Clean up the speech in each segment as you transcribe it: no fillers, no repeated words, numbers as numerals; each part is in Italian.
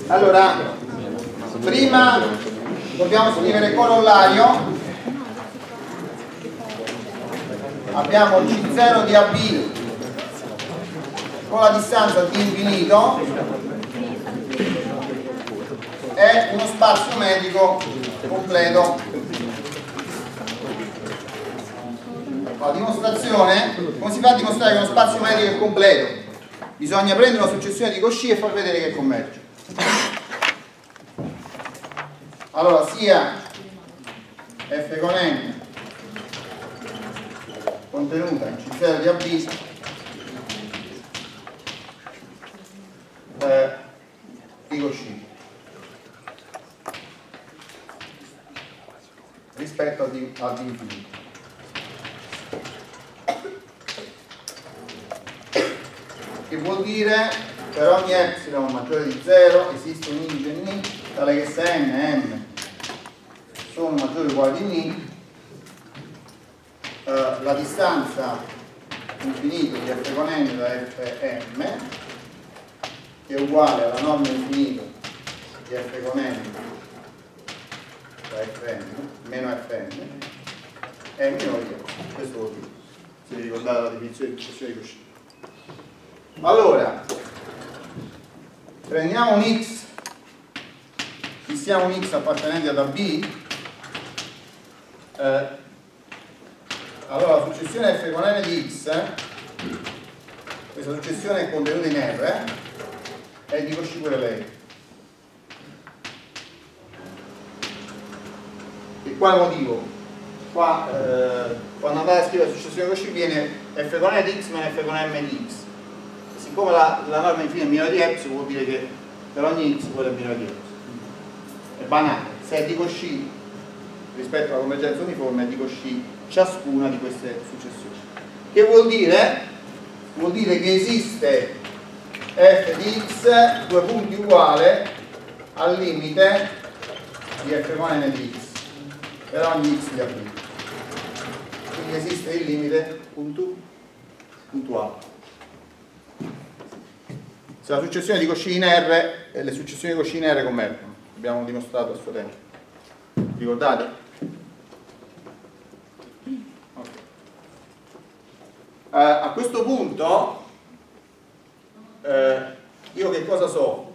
Allora, prima dobbiamo scrivere corollario. Abbiamo C0 di AB con la distanza d infinito è uno spazio metrico completo. La dimostrazione, come si fa a dimostrare che uno spazio metrico è completo? Bisogna prendere una successione di Cauchy e far vedere che converge. Allora, sia f con n contenuta in C0 di AB di Cauchy rispetto ad infinito. Che vuol dire per ogni epsilon maggiore di 0 esiste un indice n tale che se n e m sono maggiori o uguali di n, la distanza infinito di f con n da fm, che è uguale alla norma infinito di f con n da fm meno fm, è minore di f. Questo vuol dire, se vi ricordate la definizione di successione di Cauchy. Allora, prendiamo un x, fissiamo un x appartenente ad AB. Allora, la successione f con n di x, questa successione è contenuta in R, è di Cauchy pure lei. Per quale motivo? Qua, quando andate a scrivere la successione di Cauchy viene f con n di x meno f con m di x. Siccome la norma infinita è minore di epsilon, vuol dire che per ogni x quello è minore di epsilon. È banale. Se è di Cauchy rispetto alla convergenza uniforme, è di Cauchy ciascuna di queste successioni. Che vuol dire? Vuol dire che esiste f di x due punti uguale al limite di f con n di x per ogni x di AB. Quindi esiste il limite puntuale. Se la successione di Cauchy in R e le successioni di Cauchy in R convergono, abbiamo dimostrato a suo tempo. Ricordate? Okay. A questo punto io che cosa so?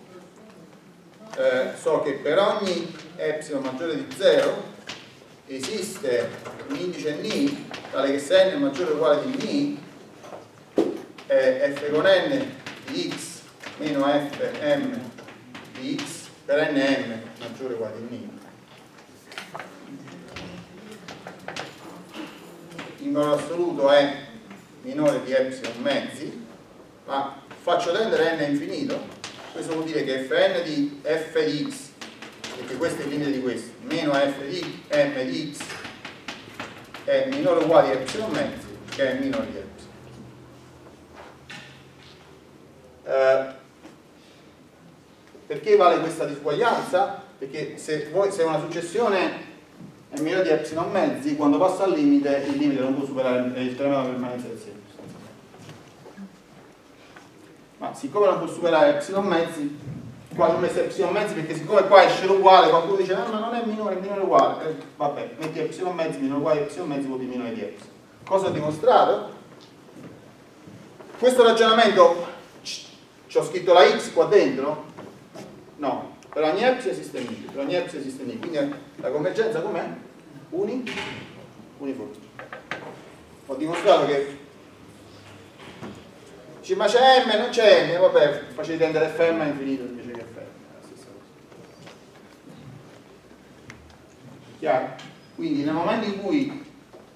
So che per ogni epsilon maggiore di 0 esiste un indice n tale che se n è maggiore o uguale di n, f con n di x meno fm di x per nm maggiore o uguale di n. In valore assoluto è minore di epsilon mezzi, ma faccio tendere n a infinito. Questo vuol dire che fn di f di x, perché questo è il limite di questo, meno f di m di x è minore o uguale di epsilon mezzi, che è minore di epsilon. Perché vale questa disuguaglianza? Perché se una successione è minore di epsilon mezzi, quando passa al limite, il limite non può superare il teorema della permanenza del segno. Ma siccome non può superare epsilon mezzi, qua ho messo epsilon mezzi perché siccome qua esce l'uguale, qualcuno dice no, ma non è minore, è minore uguale. Vabbè, metti epsilon mezzi, minore uguale epsilon mezzi vuol dire minore di epsilon. Cosa ho dimostrato? Questo ragionamento ci ho scritto la x qua dentro? No, per ogni epsilon esiste n, per ogni epsilon esiste n, quindi la convergenza com'è? Uniforme. Ho dimostrato che dice ma c'è m, non c'è n, vabbè, facevi tendere fm a infinito invece che fm, è la stessa cosa. Chiaro? Quindi nel momento in cui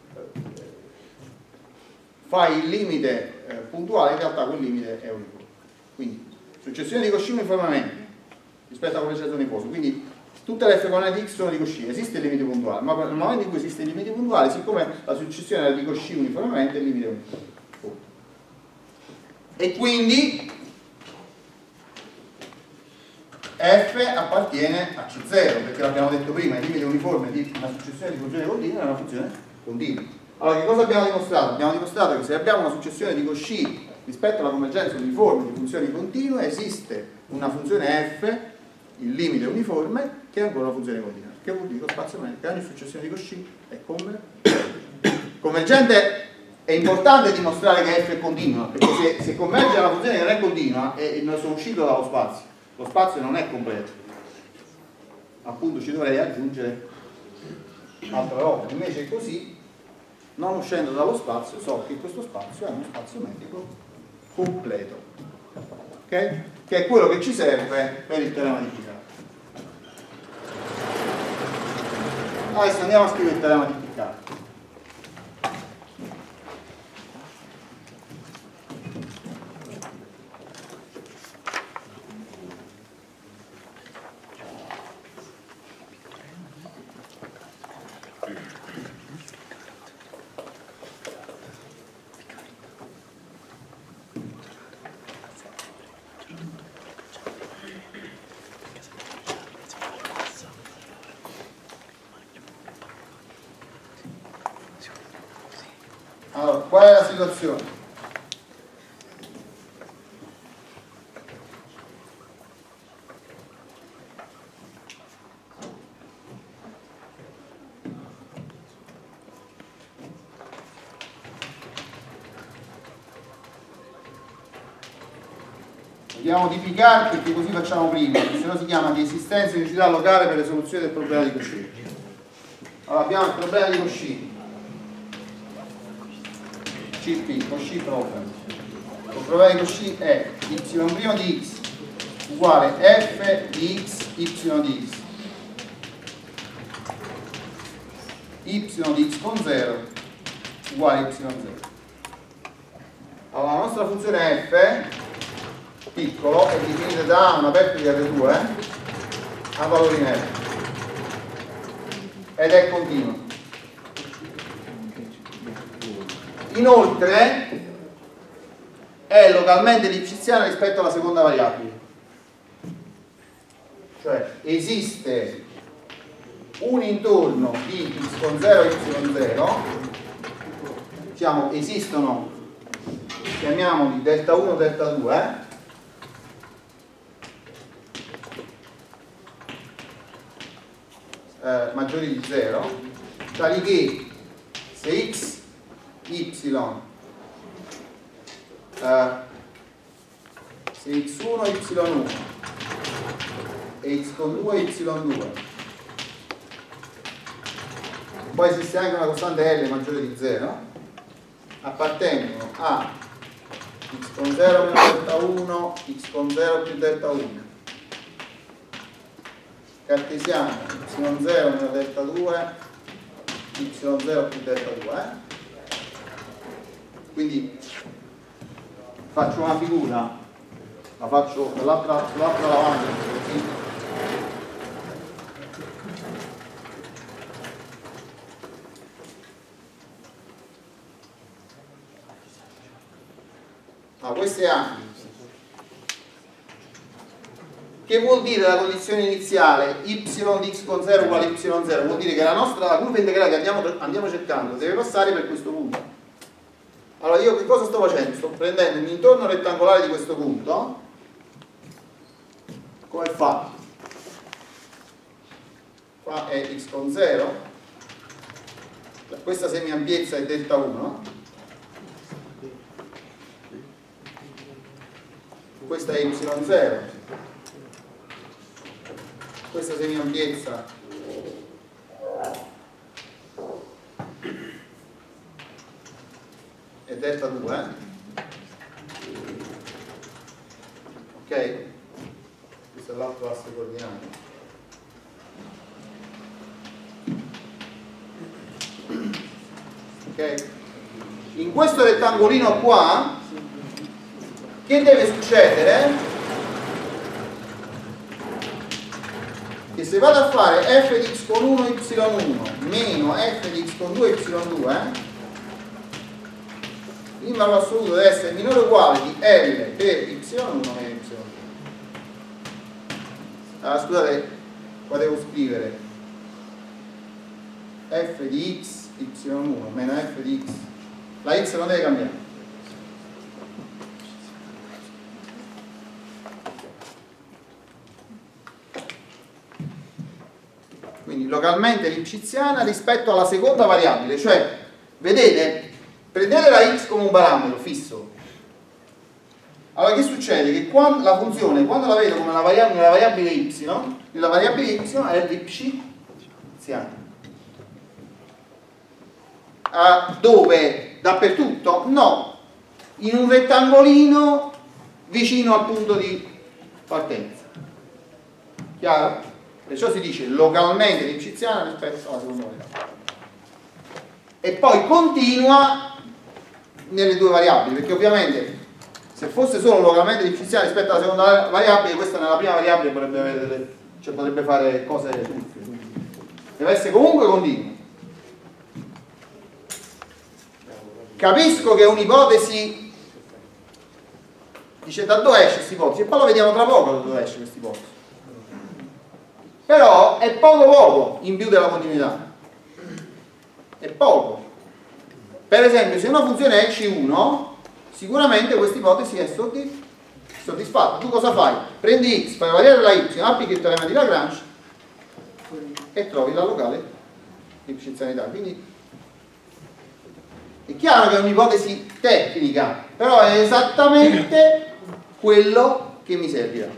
fai il limite puntuale, in realtà quel limite è uniforme. Quindi successione di Cauchy uniformemente rispetto alla convergenza uniforme, quindi tutte le f con n di x sono di Cauchy, esiste il limite puntuale, ma nel momento in cui esiste il limite puntuale, siccome la successione è di Cauchy uniformemente, il limite è uniforme. E quindi f appartiene a C0, perché l'abbiamo detto prima, il limite uniforme di una successione di funzioni continue è una funzione continua. Allora, che cosa abbiamo dimostrato? Abbiamo dimostrato che se abbiamo una successione di Cauchy rispetto alla convergenza uniforme di funzioni continue, esiste una funzione f il limite uniforme, che è ancora una funzione continua. Che vuol dire lo spazio che ogni successione di Cauchy è convergente. È importante dimostrare che f è continua, perché se converge una funzione che non è continua e non sono uscito dallo spazio, lo spazio non è completo, appunto ci dovrei aggiungere altra roba. Invece così, non uscendo dallo spazio, so che questo spazio è uno spazio metrico completo, ok? Che è quello che ci serve per il teorema di Picard. Adesso andiamo a scrivere il teorema di Picard. Allora, qual è la situazione? Vediamo di Picard perché così facciamo prima, se no si chiama di esistenza di unicità locale per le soluzioni del problema di Cauchy. Allora abbiamo il problema di Cauchy. CP, Cauchy problem. Il problema di Cauchy è y' di x uguale f di x y di x y di x con 0 uguale y0. Allora la nostra funzione f piccolo è definita da una aperta di R2 a valori in f ed è continua. Inoltre è localmente lipschitziana rispetto alla seconda variabile, cioè esiste un intorno di x con 0 e y0, diciamo esistono, chiamiamoli delta 1 delta 2, maggiori di 0, tali che se x, y, se x1, y1 e x con 2, y2, poi esiste anche una costante L maggiore di 0, appartengono a x con 0 meno delta 1, x con 0 più delta 1, cartesiano y0 meno delta 2, y0 più delta 2. Quindi faccio una figura, la faccio sull'altra lavagna così. Queste A. Che vuol dire la condizione iniziale y di x con 0 uguale y0? Vuol dire che la curva integrale che andiamo cercando deve passare per questo punto. Allora io che cosa sto facendo? Sto prendendo un intorno rettangolare di questo punto. Come è fatto? Qua è x con 0, questa semiampiezza è delta 1, questa è y0, questa semiampiezza è delta 2, ok? Questo è l'altro asse coordinato. Ok? In questo rettangolino qua che deve succedere? Che se vado a fare f di x con 1 y1 meno f di x con 2 y2, il valore assoluto deve essere minore o uguale di L per y1 meno y2. Allora scusate, qua devo scrivere f di x y1 meno f di x, la x non deve cambiare. quindi localmente lipschitziana rispetto alla seconda variabile, cioè vedete, prendete la x come un parametro fisso. Allora che succede? Che quando, la funzione, quando la vedo come una variabile y, la variabile y è lipschitziana. Dove? Dappertutto? No, in un rettangolino vicino al punto di partenza. Chiaro? Perciò si dice localmente lipschitziana rispetto alla seconda variabile. E poi continua nelle due variabili, perché ovviamente se fosse solo localmente lipschitziana rispetto alla seconda variabile, questa nella prima variabile potrebbe fare cose tutte. Deve essere comunque continuo. Capisco che è un'ipotesi, dice da dove esce questa ipotesi, e poi lo vediamo tra poco da dove esce questa ipotesi. Però è poco in più della continuità. È poco. Per esempio, se una funzione è C1, sicuramente questa ipotesi è soddisfatta. Tu cosa fai? Prendi x, fai variare la y, applichi il teorema di Lagrange e trovi la locale lipschitzianità. Quindi è chiaro che è un'ipotesi tecnica, però è esattamente quello che mi servirà.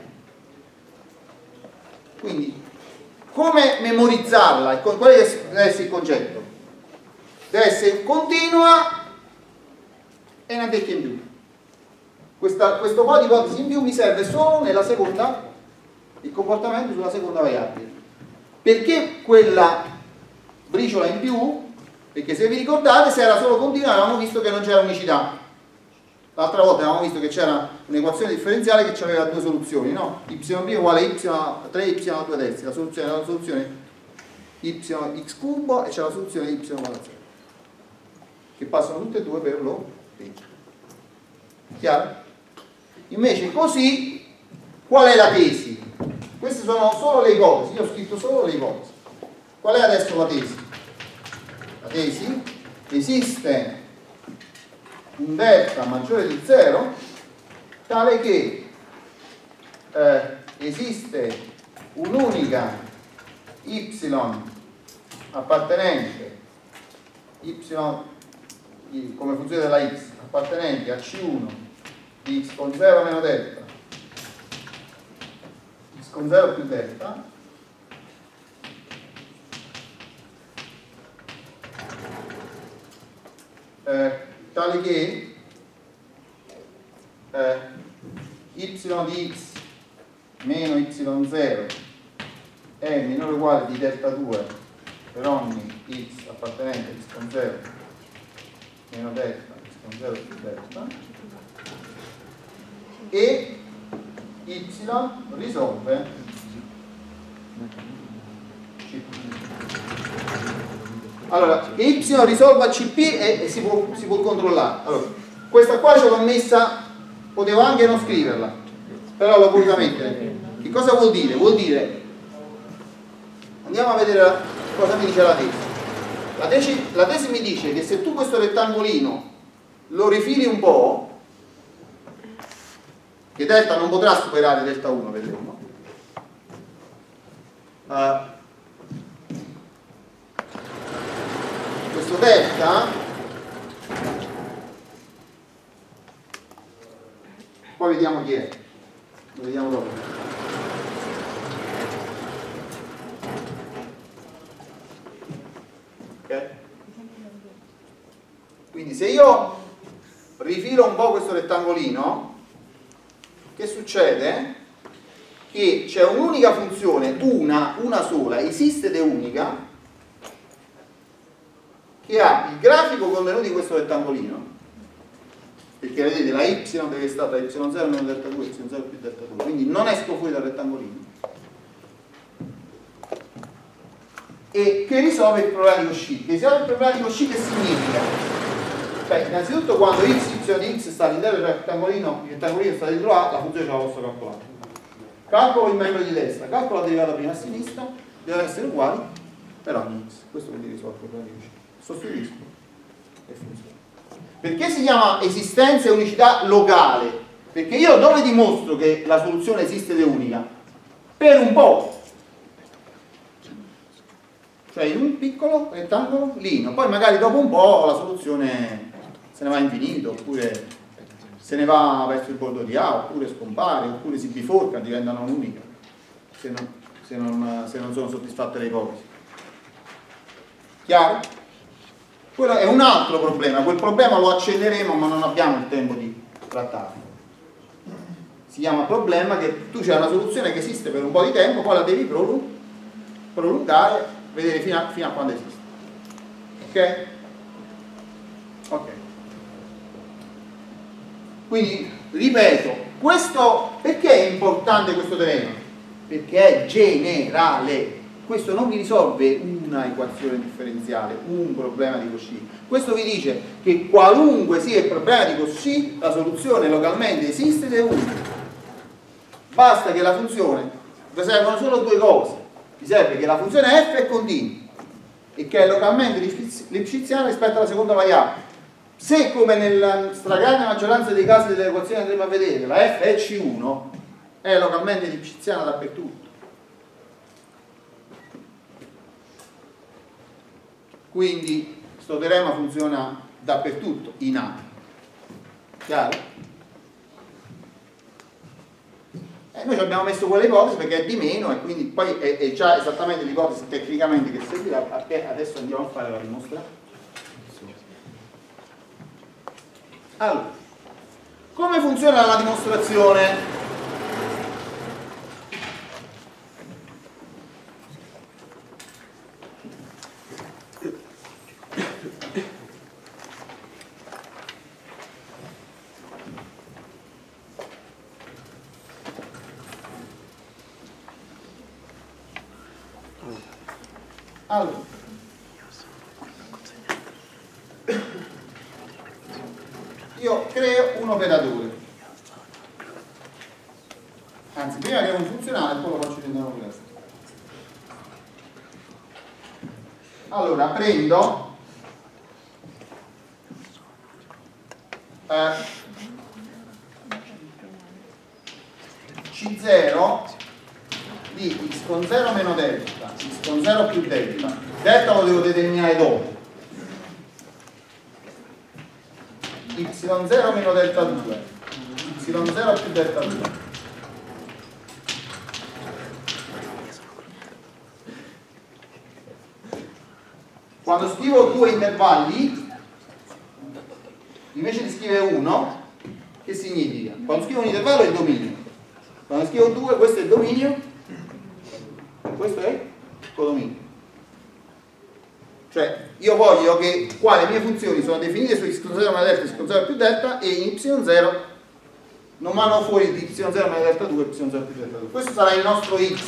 Quindi, come memorizzarla? Qual deve essere il concetto? Deve essere continua e una vecchia in più. Questo po' di ipotesi in più mi serve solo nella seconda, il comportamento sulla seconda variabile. Perché quella briciola in più? Perché se vi ricordate, se era solo continua avevamo visto che non c'era unicità. L'altra volta avevamo visto che c'era un'equazione differenziale che aveva due soluzioni, no? YB uguale y 3y a 2 terzi. La soluzione era la soluzione yx cubo e c'è la soluzione y uguale a 0, che passano tutte e due per lo p. Chiaro? Invece così, qual è la tesi? Queste sono solo le ipotesi, io ho scritto solo le ipotesi. Qual è adesso la tesi? La tesi: esiste un delta maggiore di 0 tale che esiste un'unica y appartenente come funzione della x appartenente a C1 di x con 0 meno delta x con 0 più delta tale che y di x meno y0 è minore o uguale di delta 2 per ogni x appartenente a x con 0 meno delta x con 0 più delta, e y risolve CP. Allora, che y risolva CP e si può controllare. Allora, questa qua ce l'ho messa, potevo anche non scriverla, però l'ho voluta mettere. Che cosa vuol dire? Vuol dire, andiamo a vedere cosa mi dice la tesi. La tesi mi dice che se tu questo rettangolino lo rifili un po', che delta non potrà superare delta 1, vedremo. Questo delta poi vediamo chi è, lo vediamo dopo. Ok? Quindi se io rifilo un po' questo rettangolino, che succede? Che c'è un'unica funzione, una sola, esiste ed è unica, che ha il grafico contenuto in questo rettangolino, perché vedete la y deve stare tra y0 meno delta 2 y0 più delta 2, quindi non esco fuori dal rettangolino, e che risolve il problema di Cauchy. Che risolve il problema di Cauchy che significa? Beh, innanzitutto quando y di x sta all'interno del rettangolino, il rettangolino sta dentro A, la funzione ce la posso calcolare. Calcolo il membro di destra, calcolo la derivata prima a sinistra, devono essere uguali per ogni x. Questo vuol dire risolvere il problema di Cauchy. Sostituisco e funziona. Perché si chiama esistenza e unicità locale? Perché io dove dimostro che la soluzione esiste ed è unica? Per un po'. cioè in un piccolo rettangolino, poi magari dopo un po' la soluzione se ne va infinito, oppure se ne va verso il bordo di A, oppure scompare, oppure si biforca, diventa non unica, se non sono soddisfatte le ipotesi. Chiaro? Quello è un altro problema, quel problema lo accenderemo ma non abbiamo il tempo di trattarlo. Si chiama problema che tu c'è una soluzione che esiste per un po' di tempo, poi la devi prolungare, vedere fino a quando esiste. Ok? Ok. Quindi, ripeto, questo, perché è importante questo teorema? Perché è generale. Questo non vi risolve una equazione differenziale, un problema di Cauchy. Questo vi dice che qualunque sia il problema di Cauchy, la soluzione localmente esiste ed è unica. Basta che la funzione, vi servono solo due cose. Vi serve che la funzione f è continua e che è localmente lipschitziana rispetto alla seconda variabile. Se, come nella stragrande maggioranza dei casi delle equazioni andremo a vedere, la f è C1, è localmente lipschitziana dappertutto. Quindi questo teorema funziona dappertutto, in A. Chiaro? Noi ci abbiamo messo quella ipotesi perché è di meno e quindi poi è già esattamente l'ipotesi tecnicamente che seguirà, perché adesso andiamo a fare la dimostrazione. Allora, come funziona la dimostrazione? Allora, io creo un operatore, anzi prima creo un funzionale e poi lo faccio diventare un operatore. Allora prendo C0 di x con 0 meno delta, x con 0 più delta. Delta lo devo determinare dopo. Y0 meno delta 2, Y0 più delta 2. Quando scrivo due intervalli, invece di scrivere 1, che significa? Quando scrivo un intervallo è il dominio. Quando scrivo 2, questo è il dominio, questo è il codominio. Cioè, io voglio che qua le mie funzioni sono definite su x con 0 meno delta, x con 0 più delta, e in y0 non vanno fuori di y0 meno delta 2 e y0 più delta 2. Questo sarà il nostro x.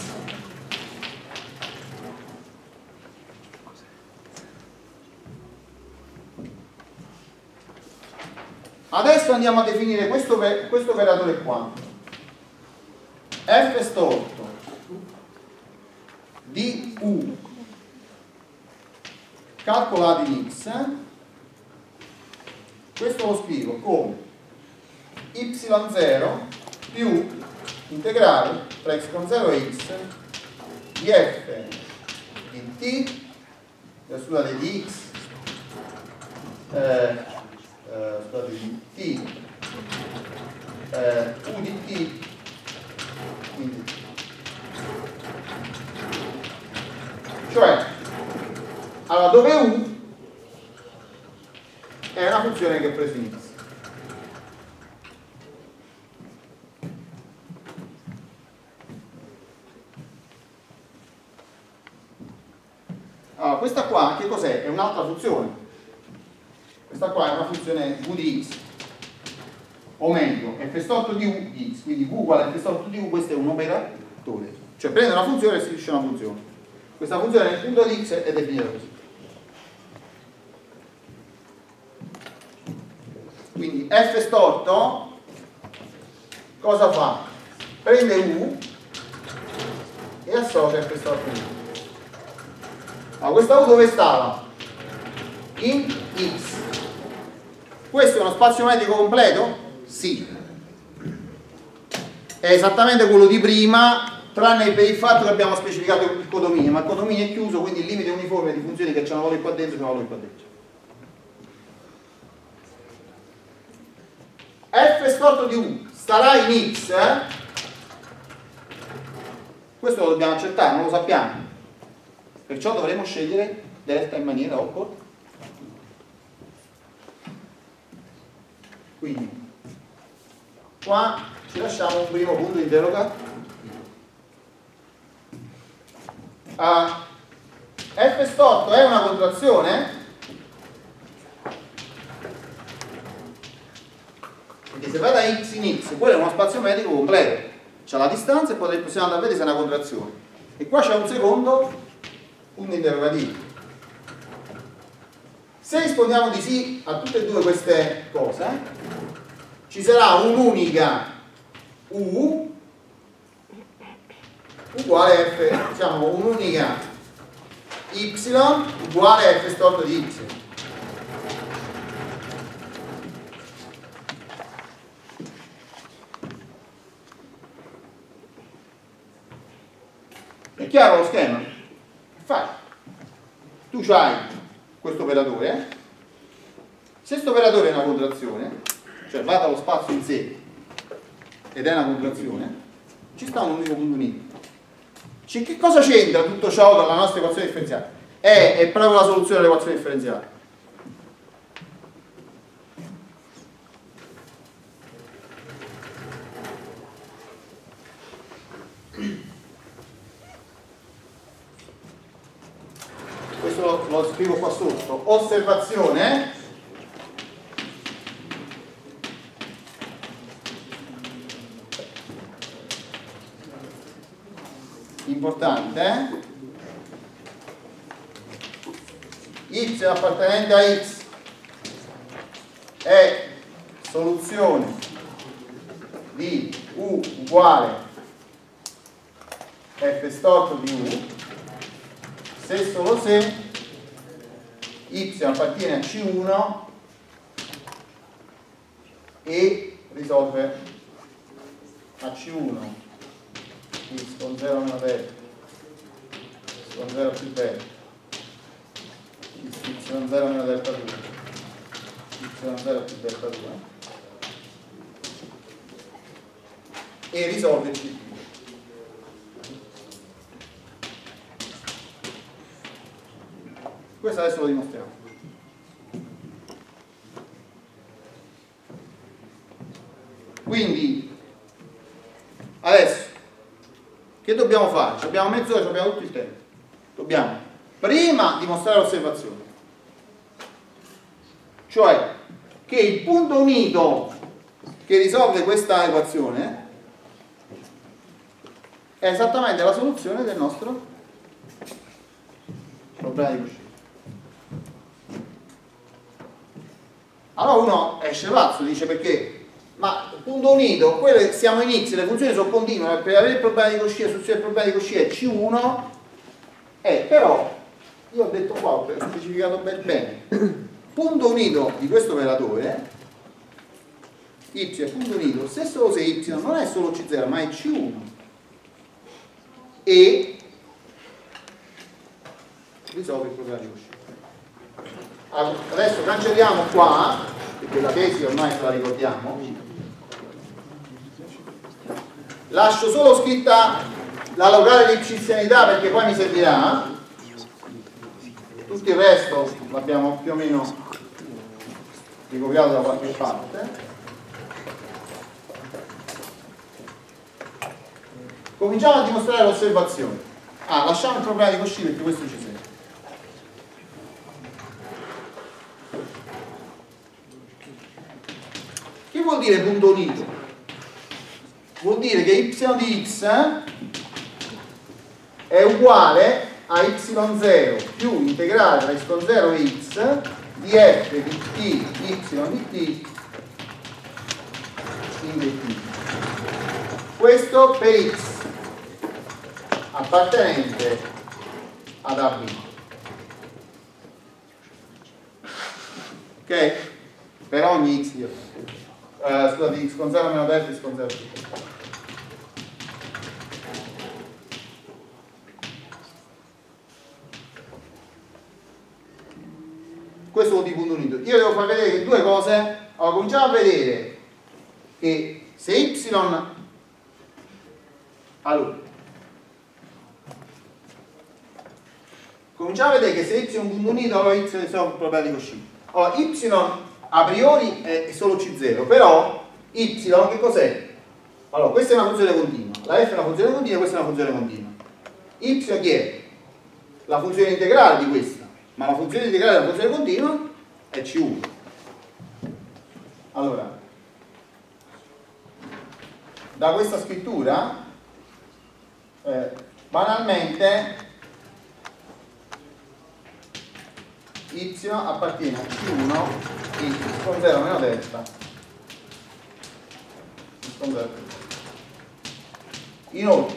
Adesso andiamo a definire questo operatore qua. F storto di U calcolato in x, questo lo scrivo come y0 più integrale tra x con 0 e x di f di t, scusate, di x scusate, di t u di t, quindi, cioè allora dove u è una funzione che ho preso in x. Allora questa qua che cos'è? È un'altra funzione. Questa qua è una funzione v di x, o meglio f storto di u di x, quindi v uguale a f storto di u. Questo è un operatore, cioè prende una funzione e si dice una funzione. Questa funzione nel punto di x è definita così. Quindi f storto cosa fa? Prende u e associa f storto di u. Ma questa u dove stava? In x. Questo è uno spazio metrico completo? Sì. È esattamente quello di prima, tranne per il fatto che abbiamo specificato il codominio, ma il codominio è chiuso, quindi il limite uniforme di funzioni che c'hanno valori qua dentro sono valori qua dentro. F storto di U starà in X, questo lo dobbiamo accettare, non lo sappiamo, perciò dovremo scegliere delta in maniera opposta. Quindi qua ci lasciamo un primo punto di interrogazione. F storto è una contrazione? Perché se va da x in x, quello è uno spazio metrico completo, c'è la distanza e poi possiamo andare a vedere se è una contrazione. E qua c'è un secondo punto interrogativo. Se rispondiamo di sì a tutte e due queste cose, ci sarà un'unica U uguale F, diciamo un'unica Y uguale F storto di Y. È chiaro lo schema? È facile. Tu hai questo operatore, se questo operatore è una contrazione, cioè va dallo spazio in sé ed è una contrazione, ci sta un unico punto unito. Che cosa c'entra tutto ciò dalla nostra equazione differenziale? È proprio la soluzione dell'equazione differenziale. Questo lo scrivo qua sotto. Osservazione. Importante, y appartenente a x è soluzione di u uguale f storto di u se solo se y appartiene a C1 e risolve a C1 x con 0 meno delta, x con 0 più delta, x con 0 meno delta 2, x con 0 più delta 2 e risolve C2. Questo adesso lo dimostriamo. Quindi adesso che dobbiamo fare? Abbiamo mezz'ora, abbiamo tutto il tempo. Dobbiamo prima dimostrare l'osservazione, cioè che il punto unito che risolve questa equazione è esattamente la soluzione del nostro problema di coscienza. Allora uno esce pazzo, dice perché? Ma punto unito, quello siamo in x, le funzioni sono continue, per avere il problema di Cauchy, la soluzione del problema di Cauchy è C1, però io ho detto qua, ho specificato bene, punto unito di questo operatore, y è punto unito, se solo se y non è solo C0 ma è C1 e risolve il problema di Cauchy. Allora, adesso cancelliamo qua, perché la tesi ormai se la ricordiamo. Lascio solo scritta la locale di ipsizianità perché poi mi servirà. Tutto il resto l'abbiamo più o meno ricopiato da qualche parte. Cominciamo a dimostrare l'osservazione. Lasciamo il problema di Cauchy perché questo ci serve. Che vuol dire punto unito? Vuol dire che y di x è uguale a y0 più integrale tra x con 0 e x di f di t y di t in dt. Questo per x appartenente ad AB. Ok? Per ogni x scusate, x con 0 meno delta, x con 0 più delta. questo vuol dire punto unito. Io devo far vedere che due cose. Allora, cominciamo a vedere che se y, allora, cominciamo a vedere che se y è un punto unito, allora y è solo proprietà di coscienza. Allora, y a priori è solo C0, però y che cos'è? Allora, questa è una funzione continua, la f è una funzione continua, questa è una funzione continua. Y chi è? La funzione integrale di questa, ma la funzione integrale della funzione continua è C1. Allora, da questa scrittura, banalmente, y appartiene a C1 di x con 0 meno delta x con 0. Inoltre,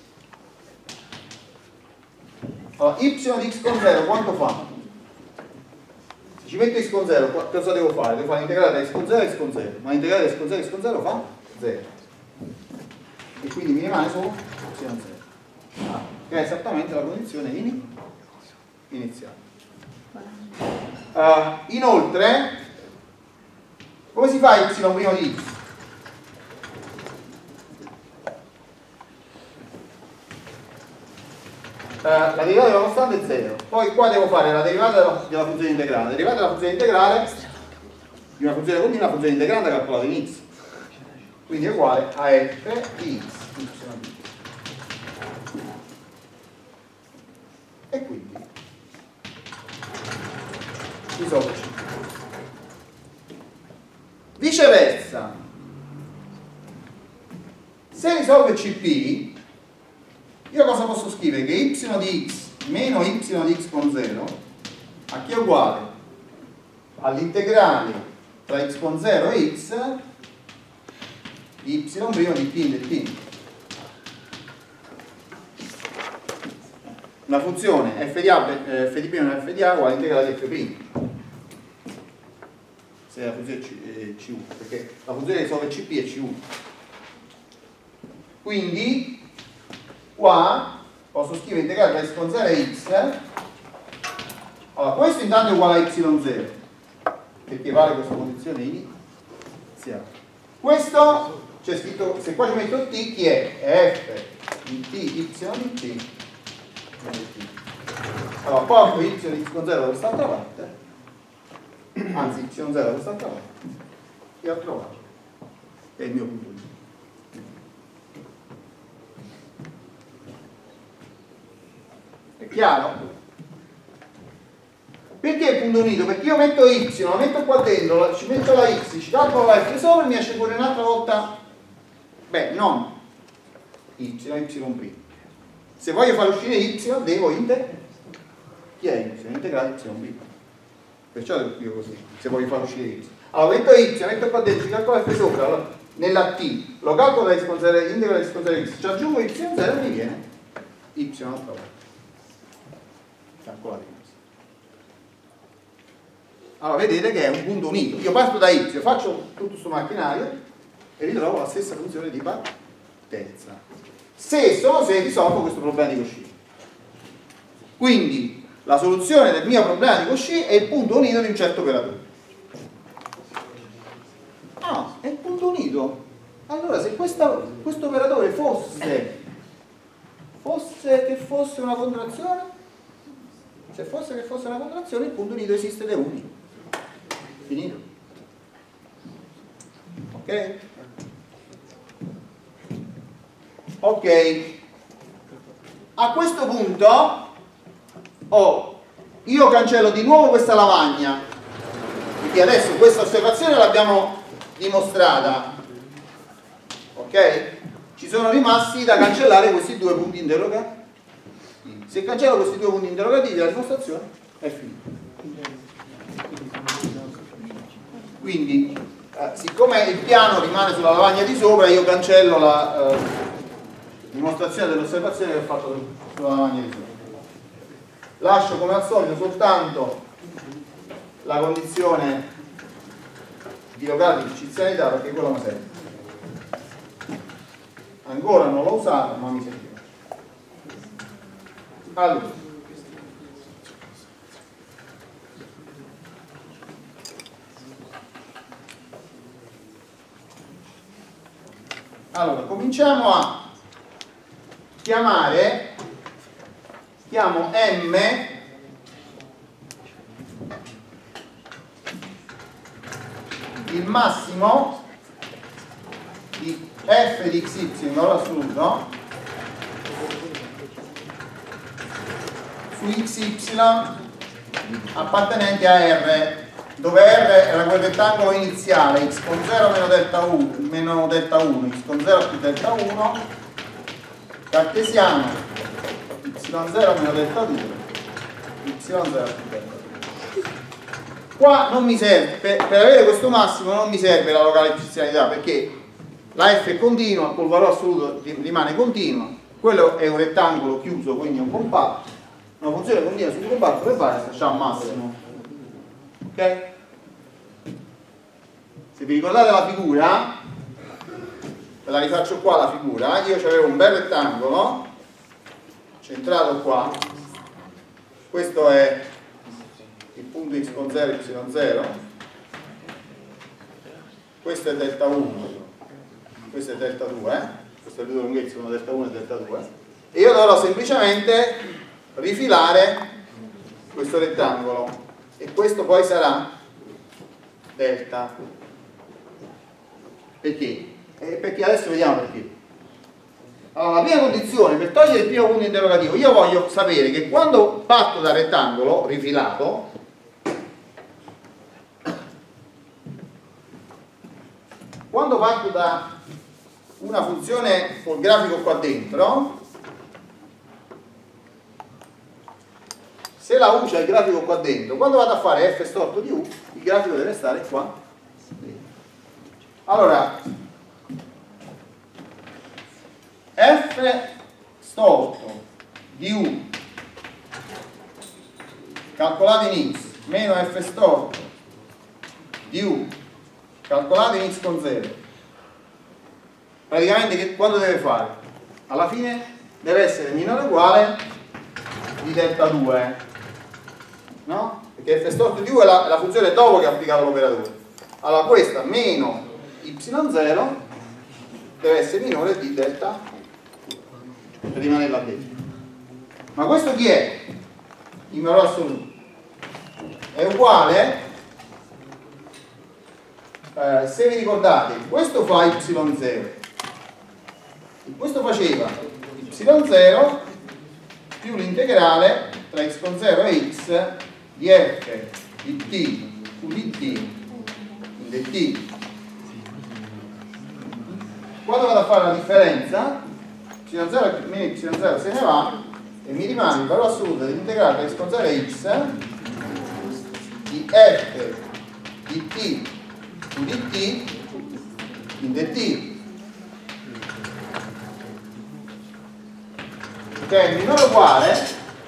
allora, y di x con 0 quanto fa? Se ci metto x con 0, cosa devo fare? Devo fare l'integrale da x con 0 a x con 0, ma l'integrale da x con 0 a x con 0 fa 0. E quindi mi rimane solo y 0, che è esattamente la condizione iniziale. Inoltre, come si fa y prima di x? La derivata della costante è 0, poi qua devo fare la derivata della funzione integrale. La derivata della funzione integrale di una funzione continua, una funzione integrante calcolata in x, quindi è uguale a f di x y di x. E quindi risolve C. Viceversa, se risolve CP, io cosa posso scrivere? Che y di x meno y di x con 0 a chi è uguale? All'integrale tra x con 0 e x di y prima di p in dt. Una funzione f di prima e f di a uguale all'integrale di f'. Se la funzione è C1, perché la funzione che risolve CP è C1. Quindi qua posso scrivere integrale tra x con 0 e x. Allora, questo intanto è uguale a y0, perché vale questa condizione iniziale. Questo c'è scritto, se qua ci metto t, chi è? È f di t, y di t. Allora, porto y di x con 0 da quest'altra parte, anzi y0 da quest'altra parte, e ho trovato, che è il mio punto unito. È chiaro? Perché il punto unito? Perché io metto y, lo metto qua dentro, ci metto la x, ci calcolo la f sopra e mi esce fuori un'altra volta, beh, non y, y'. Se voglio far uscire y, devo chi è y? Integrale y'. Perciò devo scrivere così, se voglio far uscire y. Allora metto y, metto qua dentro, ci calcolo la f sopra, allora, nella t, lo calcolo da x con 0, integrale x con 0 x, ci aggiungo y0 e mi viene y un'altra volta. Calcolate questo. Allora vedete che è un punto unito. Io parto da y, faccio tutto questo macchinario e ritrovo la stessa funzione di partenza. Solo se risolvo questo problema di Cauchy. Quindi la soluzione del mio problema di Cauchy è il punto unito di un certo operatore. Ah, è il punto unito. Allora se questo operatore fosse una contrazione, se fosse che fosse una contrazione, il punto unito esiste ed è unico. Finito. Ok? Ok. A questo punto io cancello di nuovo questa lavagna, perché adesso questa osservazione l'abbiamo dimostrata. Ok? Ci sono rimasti da cancellare questi due punti interrogativi. Se cancello questi due punti interrogativi, la dimostrazione è finita. Quindi, siccome il piano rimane sulla lavagna di sopra, io cancello la dimostrazione dell'osservazione che ho fatto sulla lavagna di sopra. Lascio come al solito soltanto la condizione di locale di ciccianità, perché quella mi serve. Ancora non l'ho usata, ma mi serve. Allora, Allora, cominciamo a chiamare, chiamo M il massimo di f di xy in valore assoluto su xy appartenenti a R, dove R era quel rettangolo iniziale x con 0 meno delta 1, x con 0 più delta 1, cartesiano y0 meno delta 2, y0 più delta 2. Qua non mi serve, per avere questo massimo non mi serve la locale epsilonità, perché la f è continua, col valore assoluto rimane continua, quello è un rettangolo chiuso, quindi è un compatto, una funzione continua su un compatto per fare c'ha un massimo. Ok? Se vi ricordate la figura, ve la rifaccio qua la figura, io avevo un bel rettangolo centrato qua, questo è il punto x con 0 y0, questo è delta 1, questo è delta 2, questo è le due lunghezze sono delta 1 e delta 2, e io dovrò semplicemente rifilare questo rettangolo e questo poi sarà delta. Perché? Perché adesso vediamo perché. Allora, la prima condizione per togliere il primo punto interrogativo, io voglio sapere che quando parto dal rettangolo rifilato, quando parto da una funzione col grafico qua dentro, se la U c'è il grafico qua dentro, quando vado a fare f storto di U, il grafico deve stare qua dentro. Allora, f storto di U calcolato in x meno f storto di U calcolato in x con 0, praticamente che quando deve fare? Alla fine deve essere minore o uguale di delta 2, no? Perché f storto di U è la funzione dopo che ha applicato l'operatore. Allora questa meno y0 deve essere minore di delta 2 per rimanere là dentro. Ma questo chi è? In valore assoluto è uguale, se vi ricordate, questo fa y0 e questo faceva y0 più l'integrale tra x con 0 e x di f di t su di t in dt. Quando vado a fare la differenza, y0 meno y0 se ne va e mi rimane il valore assoluto dell'integrale tra x con 0 e x di f di t su di t in dt. Che è minore o uguale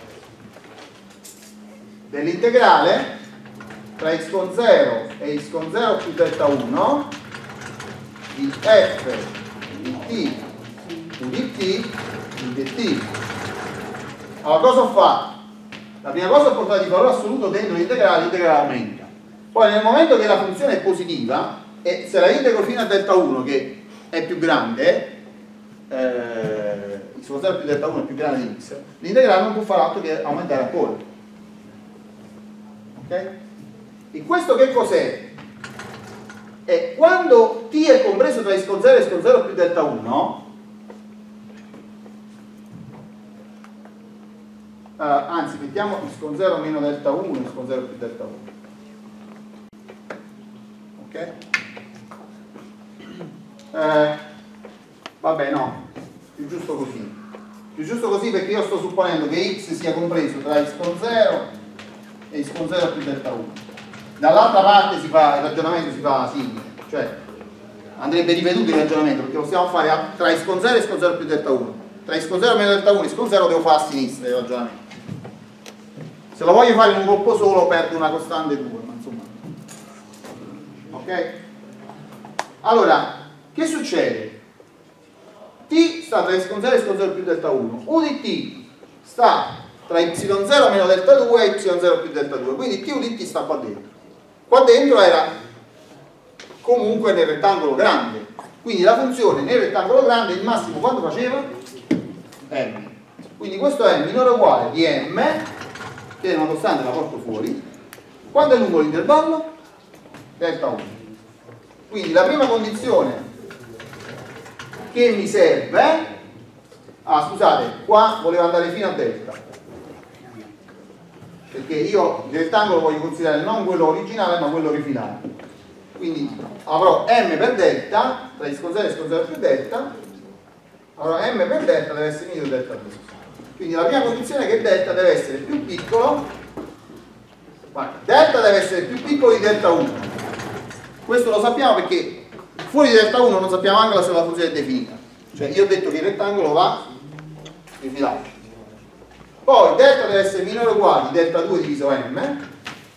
dell'integrale tra x con 0 e x con 0 più delta 1 di f di t su di t in dt. Allora cosa ho fatto? La prima cosa ho portato il valore assoluto dentro l'integrale aumenta. Poi nel momento che la funzione è positiva e se la integro fino a delta 1 che è più grande, x con 0 più delta 1 è più grande di x, l'integrale non può fare altro che aumentare ancora. Ok? E questo che cos'è? È quando t è compreso tra x con 0 e x con 0 più delta 1, anzi mettiamo x con 0 meno delta 1, x con 0 più delta 1. Ok? Vabbè no, più giusto così. Più giusto così perché io sto supponendo che x sia compreso tra x con 0 e x con 0 più delta 1. Dall'altra parte il ragionamento si fa simile, cioè andrebbe ripetuto il ragionamento perché lo possiamo fare tra x con 0 e x con 0 più delta 1. Tra x con 0 meno delta 1 e x con 0 devo fare a sinistra il ragionamento. Se lo voglio fare in un colpo solo perdo una costante 2, ma insomma. Ok? Allora, che succede? T sta tra x con 0 e x con 0 più delta 1. U di t sta tra y0 meno delta 2 e y0 più delta 2. Quindi t u di t sta qua dentro. Qua dentro era comunque nel rettangolo grande. Quindi la funzione nel rettangolo grande il massimo quanto faceva? M. Quindi questo è minore o uguale di M, che è una costante, la porto fuori. Quanto è lungo l'intervallo? Delta 1. Quindi la prima condizione che mi serve, scusate, qua volevo andare fino a delta, perché io il rettangolo voglio considerare non quello originale ma quello rifilato. Quindi avrò m per delta, tra x con 0 e x con 0 più delta, avrò m per delta deve essere minore delta 2. Quindi la prima condizione è che delta deve essere più piccolo, delta deve essere più piccolo di delta 1. Questo lo sappiamo perché fuori di delta 1 non sappiamo anche se la funzione è definita. Cioè io ho detto che il rettangolo va rifilato. Poi delta deve essere minore o uguale di delta 2 diviso m,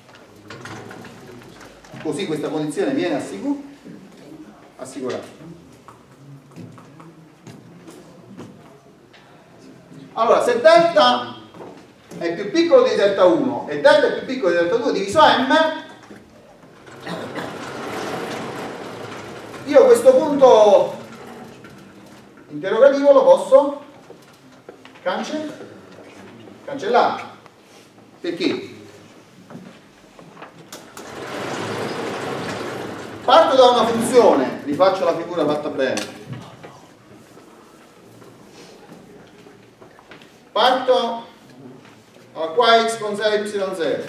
così questa condizione viene assicurata. Allora, se delta è più piccolo di delta 1 e delta è più piccolo di delta 2 diviso m, io questo punto interrogativo lo posso cancellare. Perché? Parto da una funzione, rifaccio la figura fatta bene. Parto qua x con 0 y0.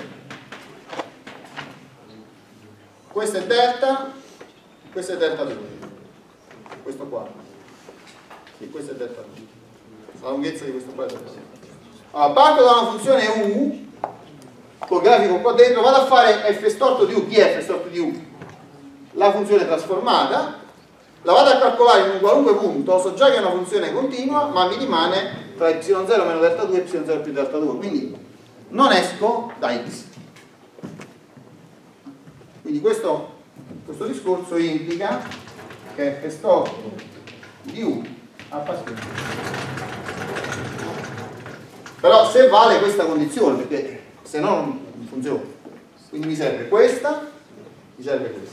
Questo è delta, questo è delta 2. Questo qua. Sì, questo è delta 2. La lunghezza di questo qua è delta 2. Allora, parto da una funzione u, col grafico qua dentro, vado a fare f storto di u. Chi è f storto di u? La funzione trasformata, la vado a calcolare in un qualunque punto, so già che è una funzione continua, ma mi rimane tra y0 meno delta 2 e y0 più delta 2, quindi non esco da x. Quindi questo discorso implica che f storto di u appartiene. Però se vale questa condizione, perché se no non funziona. Quindi mi serve questa, mi serve questa.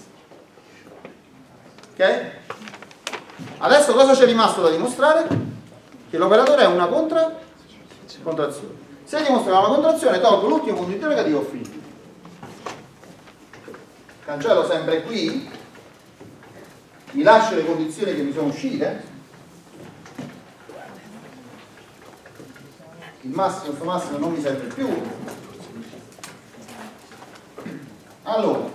Ok? Adesso cosa c'è rimasto da dimostrare? Che l'operatore è una contrazione. Se dimostra una contrazione, tolgo l'ultimo punto interrogativo, ho finito. Cancello sempre qui, mi lascio le condizioni che mi sono uscite. Il massimo, questo massimo non mi serve più. Allora,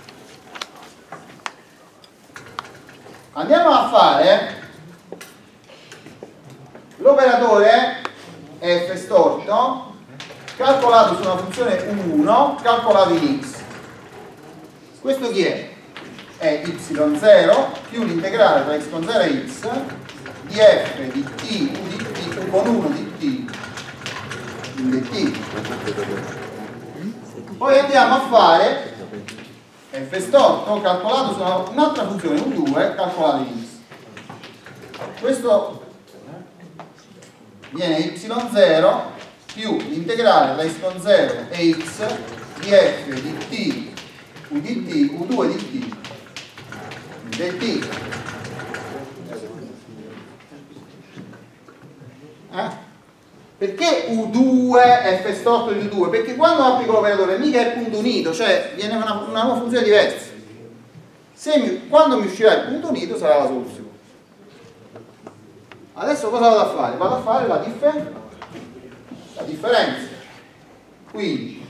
andiamo a fare l'operatore f storto calcolato su una funzione u1 calcolato in x. Questo chi è? È y0 più l'integrale tra x con 0 e x di f di t u di t u con 1 di t in dt. Poi andiamo a fare f storto calcolato su un'altra funzione u2 calcolato in x. Questo viene y0 più l'integrale tra x con 0 e x di f di t u di t u2 di t dt. Perché u2 è f storto di u2? Perché quando applico l'operatore mica è punto unito, cioè viene una nuova funzione diversa. Quando mi uscirà il punto unito sarà la soluzione. Adesso cosa vado a fare? Vado a fare la differenza. Quindi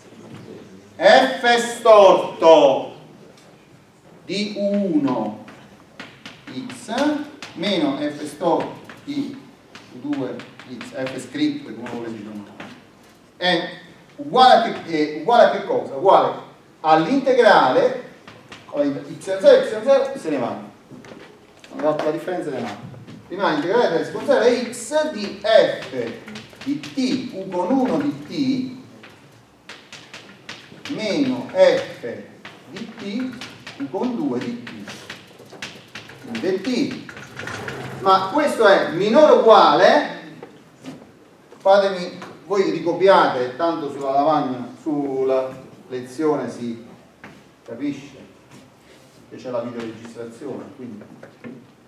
f storto di u1 x meno f storto di u2 x, f scritto come lo volete chiamare, è uguale a che cosa? Uguale all'integrale y0 y0 se ne vanno. Ho fatto la differenza ne vanno. Rimane l'integrale tra x con 0 e x di f di t u con 1 di t meno f di t u con 2 di t del t. Ma questo è minore o uguale, fatemi, voi ricopiate, tanto sulla lavagna, sulla lezione si capisce che c'è la videoregistrazione, quindi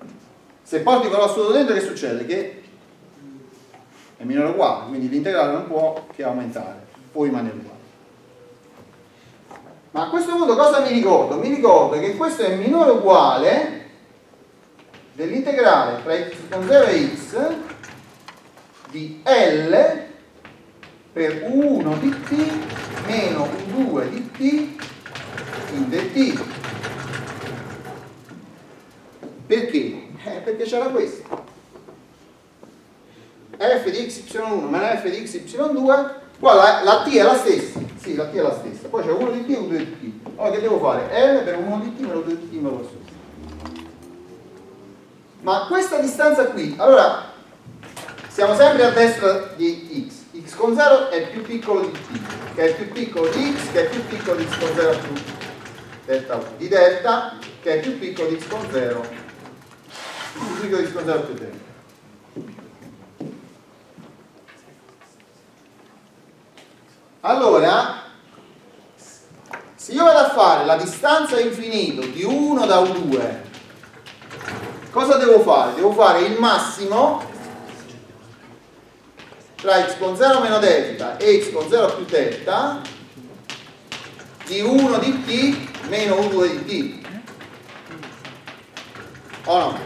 Se porti quello assoluto dentro, che succede? Che è minore o uguale, quindi l'integrale non può che aumentare, può rimanere uguale. Ma a questo punto cosa mi ricordo? Mi ricordo che questo è minore o uguale dell'integrale tra x con 0 e x di L per U1 di t meno U2 di t in dt. Perché? Perché c'era questo. F di xy1 meno f di xy2, qua la t è la stessa. Sì, la t è la stessa. Poi c'è 1 di t e 2 di t. Allora che devo fare? L per 1 di t meno 2 di t meno lo stesso. Ma questa distanza qui, allora siamo sempre a destra di x con 0 è più piccolo di t, che è più piccolo di x, che è più piccolo di x con 0 più delta 1, di delta, che è più piccolo di x con 0, più piccolo di x con 0 più delta. Allora, se io vado a fare la distanza infinito di 1 da U2, cosa devo fare? Devo fare il massimo tra x con 0 meno delta e x con 0 più delta di 1 di t meno U2 di t. O no?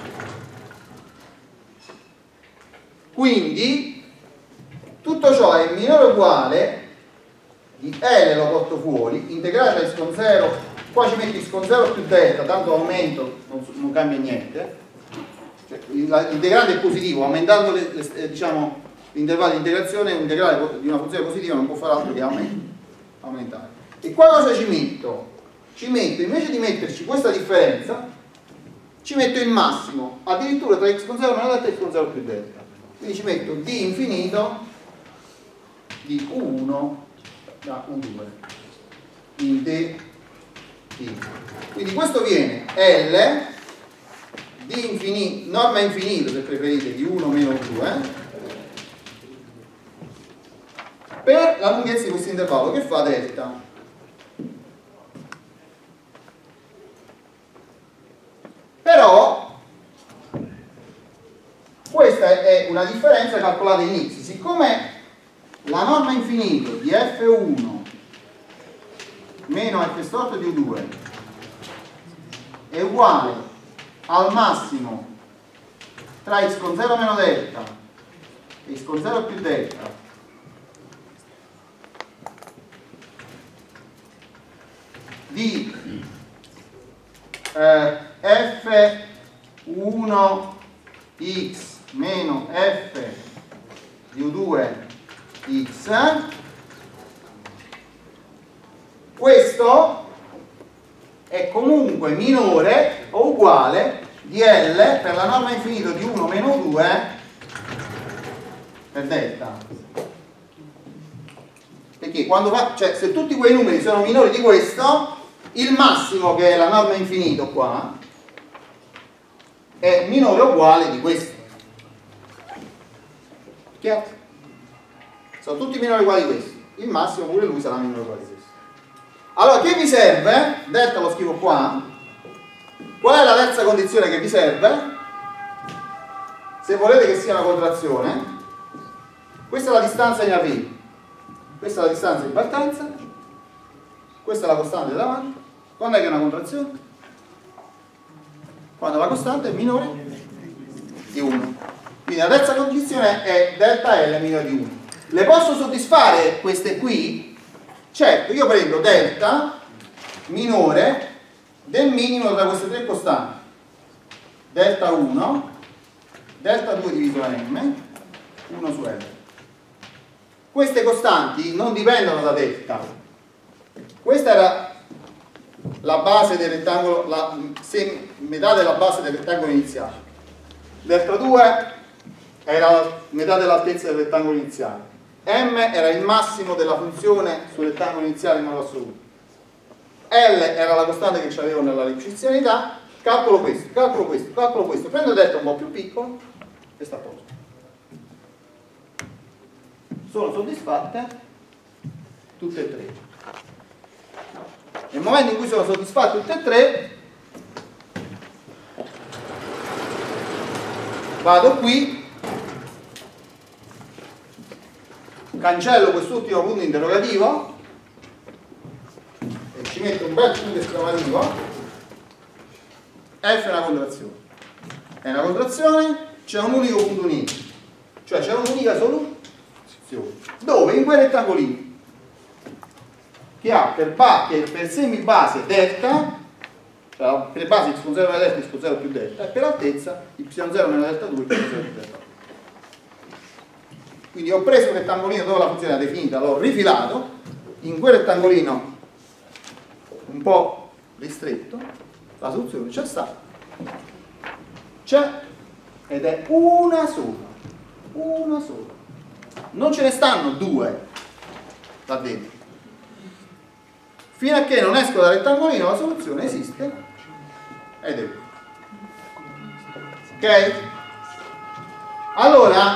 Quindi tutto ciò è minore o uguale di L, lo porto fuori, integrale tra x con 0, qua ci metti x con 0 più delta, tanto aumento, non cambia niente, cioè, l'integrante è positivo, aumentando diciamo, l'intervallo di integrazione, l'integrale di una funzione positiva non può fare altro che aumentare. E qua cosa ci metto? Ci metto, invece di metterci questa differenza, ci metto il massimo, addirittura tra x con 0 meno delta e x con 0 più delta. Quindi ci metto d infinito di U1 da U2 in dt. Quindi questo viene L di infinito, norma infinito se preferite, di 1 meno U2 per la lunghezza di questo intervallo che fa delta. Però questa è una differenza calcolata in x. Siccome la norma infinito di f1 meno f storto di u2 è uguale al massimo tra x con 0 meno delta e x con 0 più delta di f1x meno f di u2x, questo è comunque minore o uguale di L per la norma infinito di 1 meno 2 per delta. Perché quando va, cioè se tutti quei numeri sono minori di questo, il massimo che è la norma infinito qua è minore o uguale di questo. Chiaro? Sono tutti minori o uguali di questo. Il massimo pure lui sarà minore o uguale di questo. Allora che vi serve? Delta lo scrivo qua. Qual è la terza condizione che vi serve? Se volete che sia una contrazione, questa è la distanza in arrivo, questa è la distanza di partenza, questa è la costante davanti. Quando è che è una contrazione? Quando la costante è minore di 1. Quindi la terza condizione è delta L minore di 1. Le posso soddisfare queste qui? Certo, io prendo delta minore del minimo tra queste tre costanti. Delta 1, delta 2 diviso da m, 1 su L. Queste costanti non dipendono da delta. Questa era la base del rettangolo, metà della base del rettangolo iniziale. Delta 2 era metà dell'altezza del rettangolo iniziale. M era il massimo della funzione sul rettangolo iniziale in modo assoluto. L era la costante che avevo nella reciprocità. Calcolo questo, calcolo questo, calcolo questo. Prendo delta un po' più piccolo e sta a posto. Sono soddisfatte tutte e tre. Nel momento in cui sono soddisfatte tutte e tre, vado qui, cancello quest'ultimo punto interrogativo e ci metto un bel punto esclamativo. F è una contrazione. È una contrazione, c'è un unico punto unico, cioè c'è un'unica soluzione. Dove? In quel rettangolino che ha per semibase delta, cioè per base x con 0 meno delta, x con 0 più delta, e per altezza y0 meno delta 2, y0 più delta. Quindi ho preso il rettangolino dove la funzione è definita, l'ho rifilato, in quel rettangolino un po' ristretto, la soluzione c'è stata. C'è ed è una sola. Non ce ne stanno due là dentro. Fino a che non esco dal rettangolino la soluzione esiste ed è una. Ok? Allora,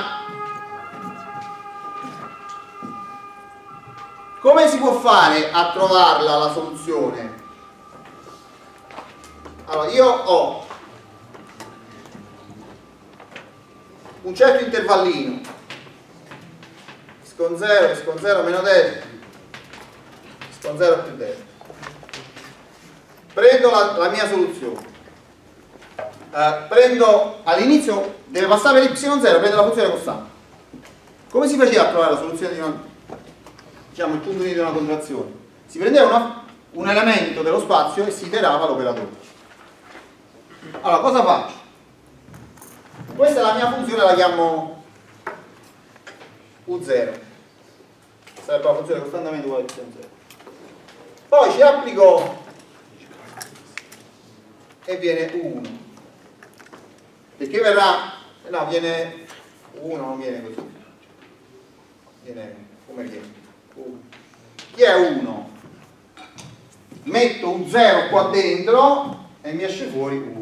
come si può fare a trovarla la soluzione? Allora, io ho un certo intervallino x con 0 meno delta, x con 0 più delta. Prendo la mia soluzione. Prendo all'inizio, deve passare per y0, prendo la funzione costante. Come si faceva a trovare la soluzione di una, diciamo, il punto unito di una contrazione? Si prendeva un elemento dello spazio e si iterava l'operatore. Allora, cosa faccio? Questa è la mia funzione, la chiamo U0. Sarebbe la funzione costantemente uguale a y0. Poi ci applico e viene 1. Perché verrà? No, viene 1, non viene così. Viene come viene? 1. Chi è 1? Metto un 0 qua dentro e mi esce fuori 1.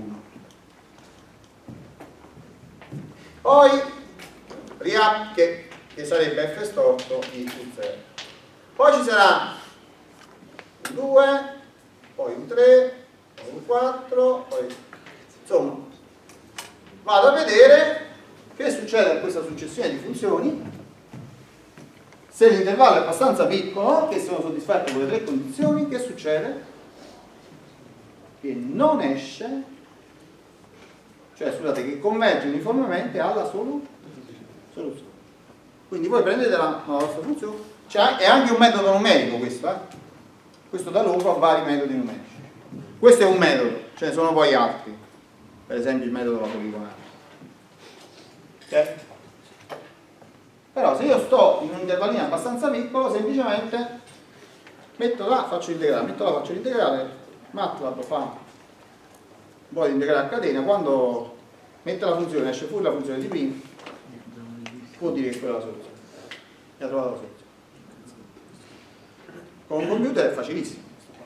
Poi che sarebbe f storto di U0. Poi ci sarà un 2, poi un 3, poi un 4, poi insomma vado a vedere che succede a questa successione di funzioni. Se l'intervallo è abbastanza piccolo, che sono soddisfatte quelle tre condizioni, che succede? Che non esce, cioè scusate, che converge uniformemente alla soluzione. Quindi voi prendete la vostra funzione, cioè, è anche un metodo numerico questo, questo dà luogo a vari metodi numerici. Questo è un metodo, ce ne sono poi altri, per esempio il metodo della poligonale. Okay? Però se io sto in un intervallino abbastanza piccolo, semplicemente metto là, faccio l'integrale, MATLAB fa un po' di integrale a catena, quando mette la funzione, esce fuori la funzione di prima, può dire che quella è la soluzione. E ha trovato la soluzione. Con un computer è facilissimo.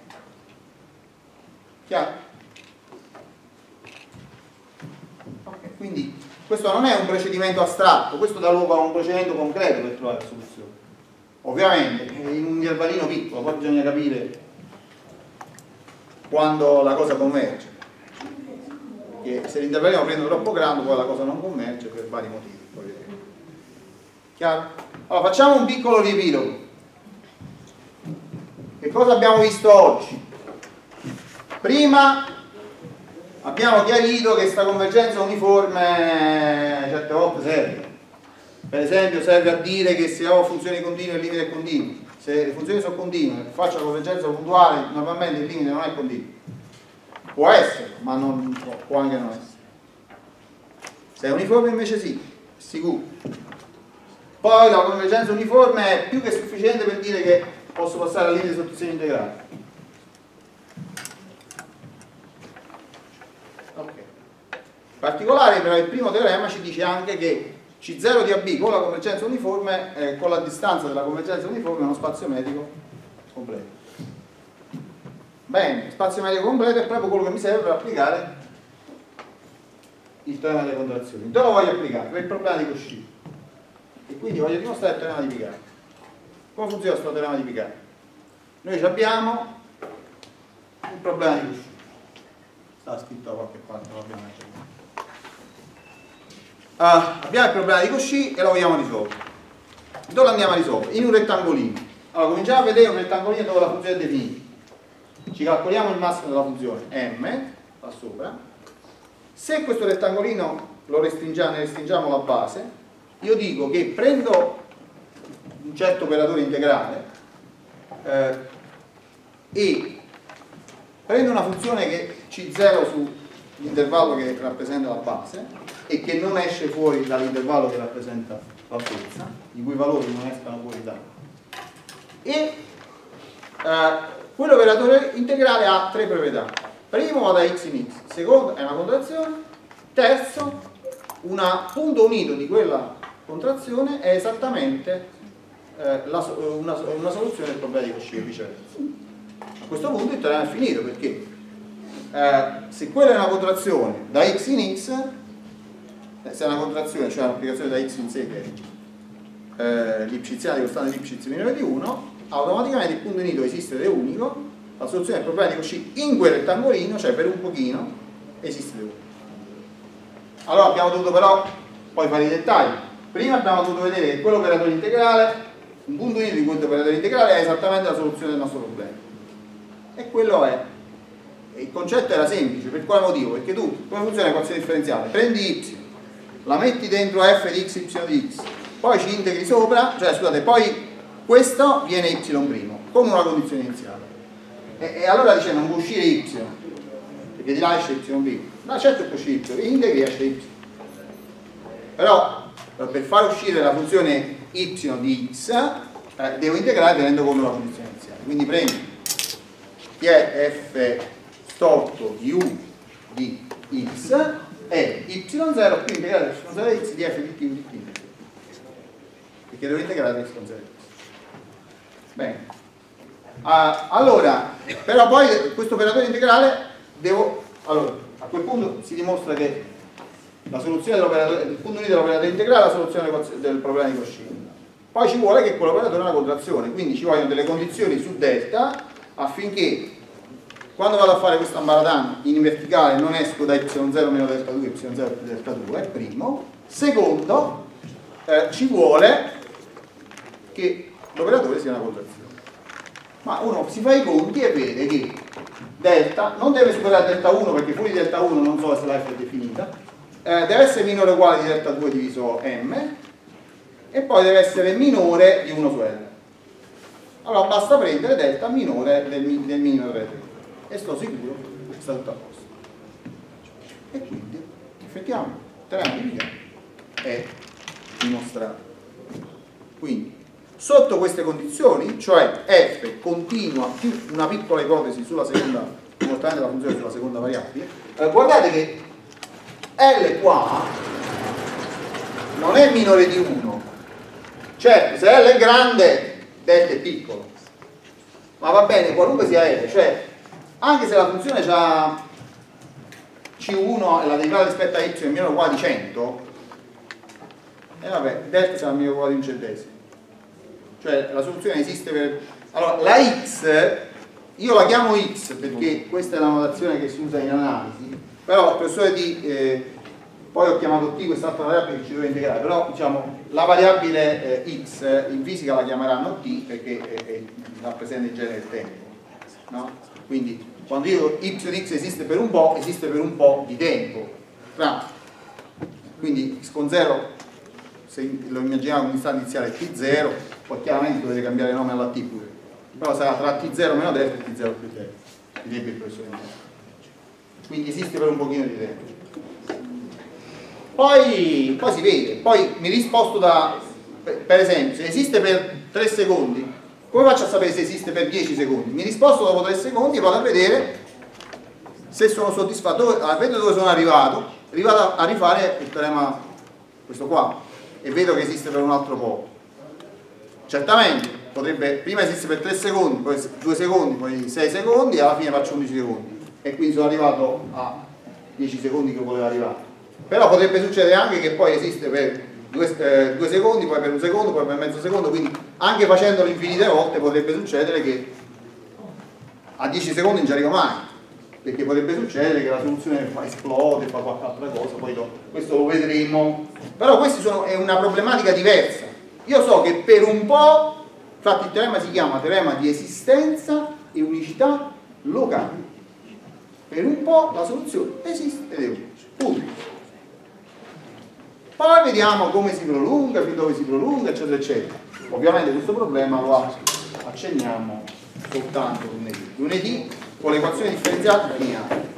Chiaro? Okay, quindi questo non è un procedimento astratto, questo dà luogo a un procedimento concreto per trovare la soluzione. Ovviamente in un intervallino piccolo, poi bisogna capire quando la cosa converge. Perché se l'intervallino prende troppo grande, poi la cosa non converge per vari motivi. Chiaro? Allora facciamo un piccolo riepilogo. Che cosa abbiamo visto oggi? Prima abbiamo chiarito che questa convergenza uniforme certe volte serve. Per esempio serve a dire che se ho funzioni continue il limite è continuo. Se le funzioni sono continue e faccio la convergenza puntuale, normalmente il limite non è continuo. Può essere, ma non può anche non essere. Se è uniforme invece sì, è sicuro. Poi la convergenza uniforme è più che sufficiente per dire che posso passare al limite sotto il segno integrale. Ok. In particolare però il primo teorema ci dice anche che C0 di AB con la convergenza uniforme, con la distanza della convergenza uniforme è uno spazio metrico completo. Bene, spazio metrico completo è proprio quello che mi serve per applicare il teorema delle contrazioni. Dove lo voglio applicare? Per il problema di Cauchy. E quindi voglio dimostrare il teorema di Picard. Come funziona questo teorema di Picard? Noi abbiamo un problema di Cauchy. Sta scritto da qualche parte, non l'abbiamo mai. abbiamo il problema di Cauchy e lo vogliamo risolvere. Dove lo andiamo a risolvere? In un rettangolino. Allora cominciamo a vedere un rettangolino dove la funzione è definita. Ci calcoliamo il massimo della funzione m là sopra. Se questo rettangolino lo restringiamo la base, io dico che prendo un certo operatore integrale e prendo una funzione che C0 sull'intervallo che rappresenta la base e che non esce fuori dall'intervallo che rappresenta l'altezza, i cui valori non escano fuori da. E quell'operatore integrale ha tre proprietà. Primo va da x in x, secondo è una contrazione, terzo un punto unito di quella contrazione è esattamente una soluzione del problema di Cauchy e viceversa. A questo punto il teorema è finito perché se quella è una contrazione da x in x, se è una contrazione, cioè un'applicazione da x in sé che è l'ipsiziale di costante di y minore di 1, automaticamente il punto unito esiste ed è unico, la soluzione del problema di Cauchy in quel rettangolino, cioè per un pochino, esiste ed è unico. Allora abbiamo dovuto però poi fare i dettagli. Prima abbiamo dovuto vedere che quell'operatore integrale, un punto unito di quell'operatore integrale è esattamente la soluzione del nostro problema. E quello è. E il concetto era semplice, per quale motivo? Perché tu, come funziona l'equazione differenziale? Prendi y, la metti dentro f di x, y di x, poi ci integri sopra, cioè scusate, poi questo viene y' come una condizione iniziale. E allora dice non può uscire y, perché di là esce y'. No, certo può uscire y, integri esce y. Però per far uscire la funzione y di x devo integrare tenendo conto la condizione iniziale. Quindi prendi che è f storto di u di x e y0 più integrale y0 di x di f di t di t, perché devo integrare y0 di x. Bene, allora però poi questo operatore integrale allora a quel punto si dimostra che la soluzione il punto unito dell'operatore integrale è la soluzione del problema di Cauchy. Poi ci vuole che quell'operatore è una contrazione, quindi ci vogliono delle condizioni su delta affinché quando vado a fare questo ambaradano in verticale non esco da y0 meno delta 2, y0 più delta 2, primo. Secondo, ci vuole che l'operatore sia una contrazione. Ma uno si fa i conti e vede che delta non deve superare delta 1 perché fuori di delta 1 non so se la f è definita, deve essere minore o uguale di delta 2 diviso m e poi deve essere minore di 1 su L. Allora basta prendere delta minore del minimo del R e sto sicuro che sta tutto a posto. E quindi effettivamente il teorema di Vigan è dimostrato. Quindi sotto queste condizioni, cioè f continua più una piccola ipotesi sulla seconda comportamento della funzione sulla seconda variabile, guardate che L qua non è minore di 1. Certo, se L è grande, delta è piccolo, ma va bene qualunque sia L, cioè anche se la funzione ha C1 e la derivata rispetto a y è meno o uguale di 100, e vabbè, delta sarà meno o uguale di un centesimo. Cioè la soluzione esiste per... Allora, la x, io la chiamo x perché questa è la notazione che si usa in analisi, però il professore D, poi ho chiamato t quest'altra variabile che ci deve integrare, però diciamo la variabile x in fisica la chiameranno t perché rappresenta il genere del tempo, no? Quindi quando io y di x esiste per un po' di tempo, quindi x con 0, se lo immaginiamo come istante iniziale t0, poi chiaramente dovete cambiare nome alla t pure, però sarà tra t0 meno delta e t0 più delta, direbbe il professore. Quindi esiste per un pochino di tempo. Poi si vede, poi mi risposto per esempio, se esiste per 3 secondi, come faccio a sapere se esiste per 10 secondi? Mi risposto dopo 3 secondi e vado a vedere se sono soddisfatto, vedo dove sono arrivato a rifare il teorema, questo qua, e vedo che esiste per un altro po'. Certamente, potrebbe, prima esiste per 3 secondi, poi 2 secondi, poi 6 secondi e alla fine faccio 11 secondi. E quindi sono arrivato a 10 secondi che volevo arrivare. Però potrebbe succedere anche che poi esiste per 2 secondi, poi per 1 secondo, poi per mezzo secondo, quindi anche facendolo infinite volte potrebbe succedere che a 10 secondi non ci arrivo mai. perché potrebbe succedere che la soluzione esplode, fa qualche altra cosa, poi questo lo vedremo, però questa è una problematica diversa. Io so che per un po', infatti il teorema si chiama teorema di esistenza e unicità locale, per un po' la soluzione esiste ed è unica, punto. Poi vediamo come si prolunga, fin dove si prolunga, eccetera, eccetera. Ovviamente questo problema lo accenniamo soltanto lunedì. Lunedì con l'equazione differenziale finiamo.